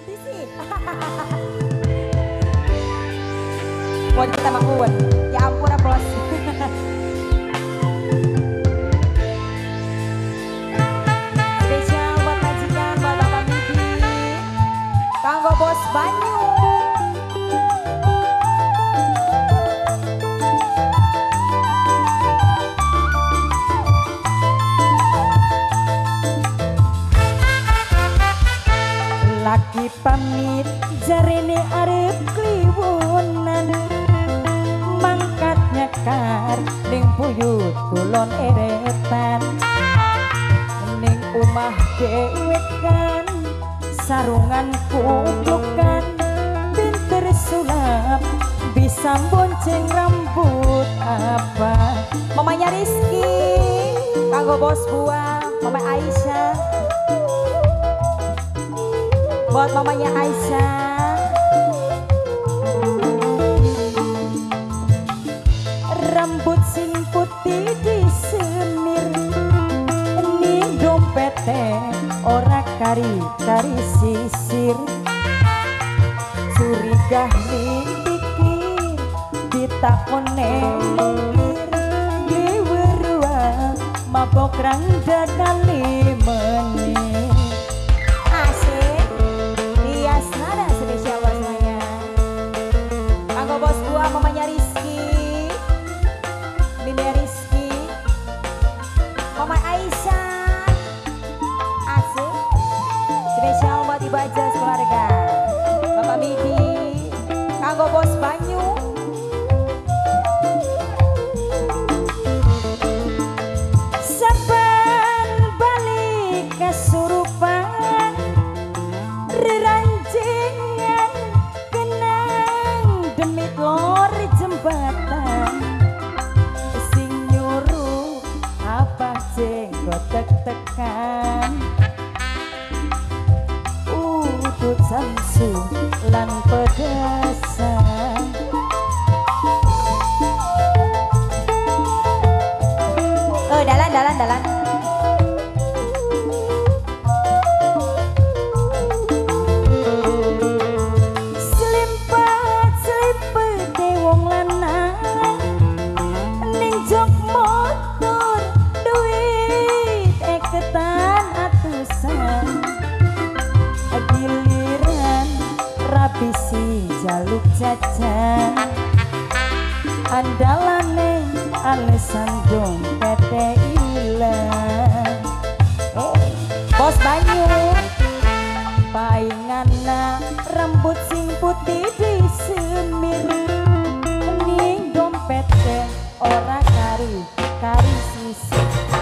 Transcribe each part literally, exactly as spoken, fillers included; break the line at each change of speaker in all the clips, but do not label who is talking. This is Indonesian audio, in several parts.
sih. Buat kita makuan. Ya ampun bos. Spesial buat majikan, buat Bapak Midi. Kanggo bos Banyu. Laki pamit jarene arep kliwonan, mangkat nyekar ning buyut kulon eretan, ning omah dhewe kan sarungan kuplukan, pinter sulap bisa bonceng rambut apa. Mamanya Rizky kanggo bos buah, Mama Aisyah. Buat mamanya Aisyah, rambut sing putih disemir, ning dompete ora kari-kari sisir, curiga ning pikir ditakone mikir, liwerua mabok rang dadali menir. Bos buah mamanya Rizky, Binde Rizky, Mama Aisyah, asik, spesial buat Ibu Aja keluarga, Bapak Midi, kanggo bos Banyu, saban balik kesurupan, rerancingan demit lor jembatan, sing nyuruh apa jenggot tek-tekan, udut samsu lan pedesan. Oh dalan dalan dalan. Bisi jaluk jajan, andalane alesan dompete ilang. Hey, bos Banyu, paingana rambut sing putih disemir, ning dompete ora kari kari sisi,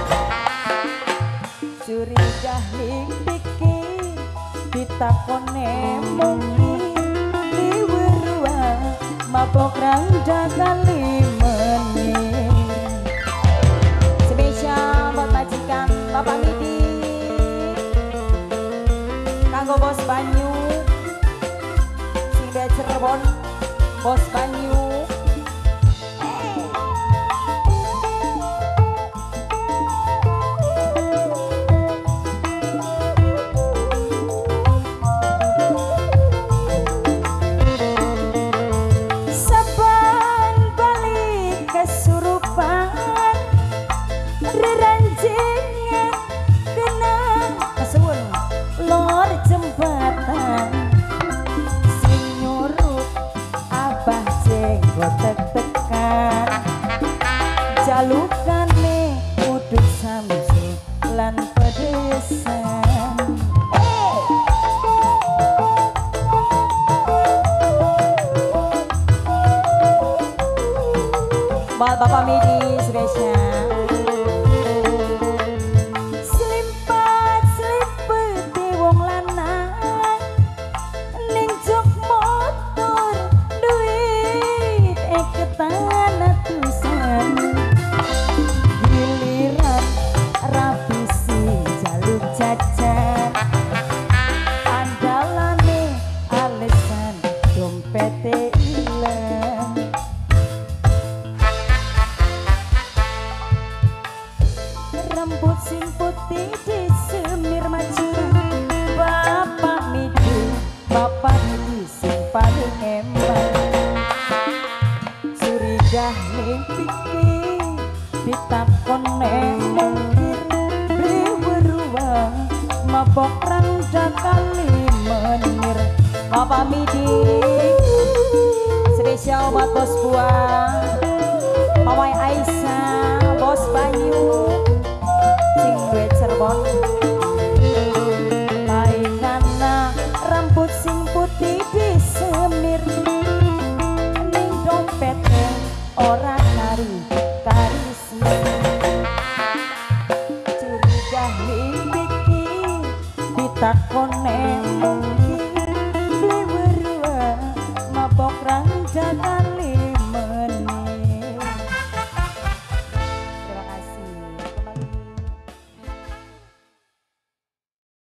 curiga ning pikir ditakone mungkin, mabok rang dadali menir. Spesial buat majikan Bapak Midi, kanggo bos Banyu, sing dia Cirebon, bos Banyu. Jalukan nih uduk samsu lan pedesan. Hey! Buat Bapak Midi spesial. Selimpat selipet di wong lanang, ning jok motor duit eketan atusan. P T ilang kali menir. Bapak Midi spesial buat bos buah Pawai Aisyah, bos Bayu sing duet Cirebon. Lainana rambut sing putih disemir, ning dompetnya ora kari kari curiga mimpi ditakone mungkin beli berdua mabok ranjana.